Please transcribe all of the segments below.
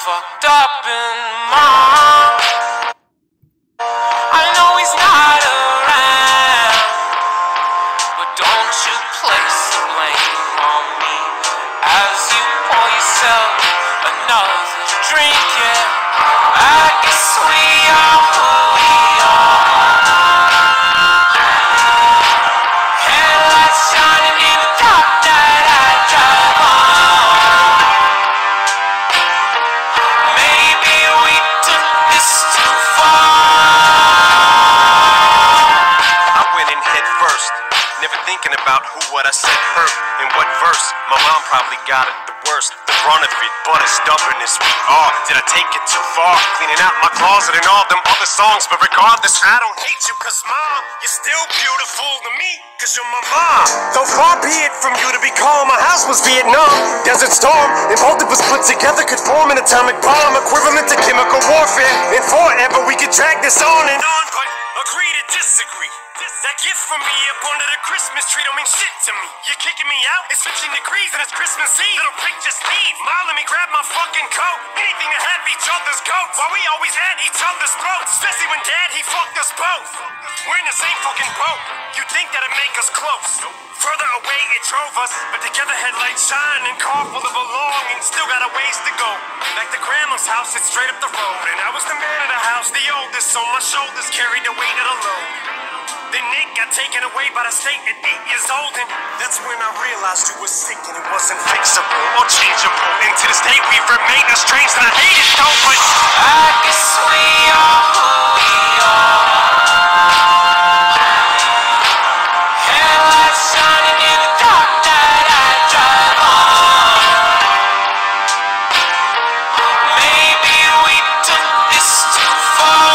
fucked up in mom. I know he's not around, but don't you place the blame on me as you pour yourself another drink. Yeah, I guess we are who we are. Headlights shining in the dark night I drive on. Maybe we took this too far. I went in head first, never thinking about who, what I said hurt, in what verse. My mom probably got it the worst, the brunt of it, but as stubborn as we are, did I take it too far? Cleaning out my closet and all them other songs, but regardless, I don't hate you, cause mom, you're still beautiful to me, cause you're my mom. Though far be it from you to be calm, my house was Vietnam, Desert Storm, and both of us put together could form an atomic bomb, equivalent to chemical warfare, and forever we could drag this on and on, but agree to disagree. That gift from me up under the Christmas tree don't mean shit to me. You're kicking me out? It's 15 degrees and it's Christmas Eve. Little prick, just leave. Ma, let me grab my fucking coat. Anything to have each other's coats, while we always had each other's throats. Especially when Dad, he fucked us both. We're in the same fucking boat. You'd think that'd make us close. Further away it drove us, but together headlights shine and car full of belongings. Still got a ways to go. Like the grandma's house, it's straight up the road. And I was the man of the house, the oldest, so my shoulders carried the weight of the load. Then Nick got taken away by the state at 8 years old, and that's when I realized you were sick and it wasn't fixable or changeable. And to this day we've remained estranged, and I hate it though, but I guess we are who we are. Headlights shining in the dark night I drive on. Maybe we took this too far.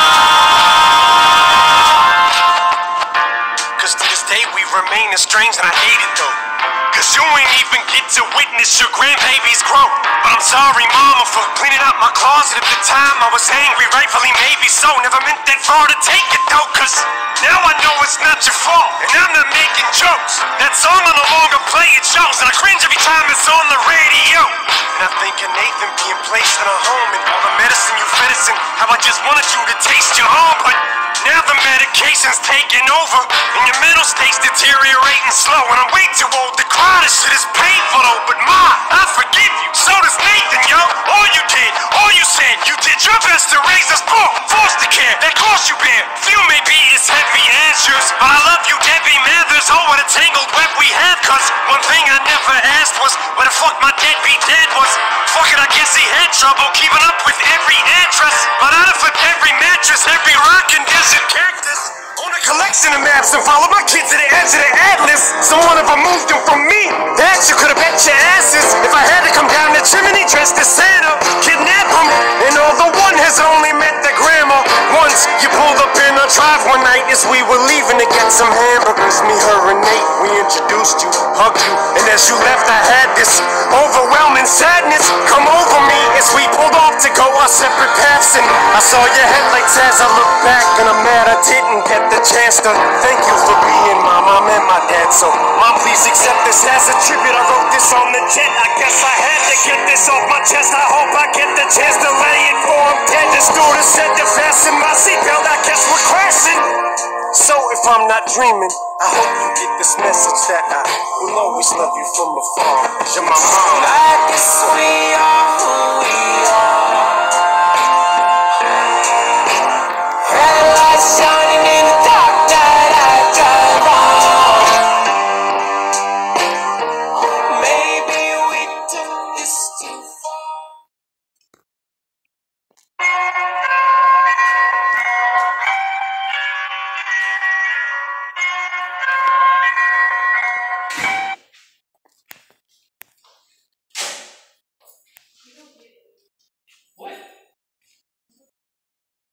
remain estranged, and I hate it though, cause you ain't even get to witness your grandbabies grow. But I'm sorry mama for cleaning out my closet at the time. I was angry, rightfully maybe so. Never meant that far to take it though, cause now I know it's not your fault, and I'm not making jokes. That song I no longer play, it shows, and I cringe every time it's on the radio. And I think of Nathan being placed in a home, and all the medicine you fed us, and how I just wanted you to taste your home. But now the medication's taking over, and your mental state's deteriorating slow. And I'm way too old to cry, this shit is painful though. But Ma, I forgive you, so does Nathan, yo. All you did, all you said, you did your best to raise us poor. Foster care, that cost you bear. Few may be as heavy as yours, but I love you, Debbie Mathers. Oh, what a tangled web we have. Cause one thing I never asked was where the fuck my deadbeat dad was. Fuck it, I guess he had trouble keeping up with every address, but out of every mattress, every rock and desert cactus. On a collection of maps and followed my kids to the edge of the atlas. Someone have removed them from me. That you could have bet your asses. If I had to come down the chimney dressed as Santa, kidnap them. And although one has only met the grandma once, you pulled up in our drive one night as we were leaving to get some hamburgers. Me, her, and Nate, we introduced you, hugged you, and as you left I had this overwhelming sadness come over me as we pulled off to go our separate paths. And I saw your headlights as I looked back, and I'm mad I didn't get the chance to thank you for being my mom and my dad. So Mom, please accept this as a tribute. I wrote this on the jet, I guess I had to get this off my chest. I hope I get the chance to lay it for him dead. The stewardess said to fasten my seatbelt, I guess we're crashing. So if I'm not dreaming, I hope you get this message that I will always love you from afar. You're my mom. I guess we are who we are.